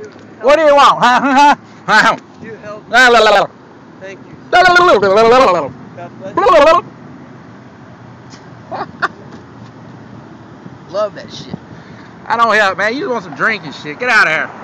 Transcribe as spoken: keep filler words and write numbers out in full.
What do you want? Huh? Huh? You help me. La, la, la, la. Thank you. La, la, la, la, la, la, la, la. God bless La, la, la, la. you. Love that shit. I don't help, man. You just want some drink and shit. Get out of here.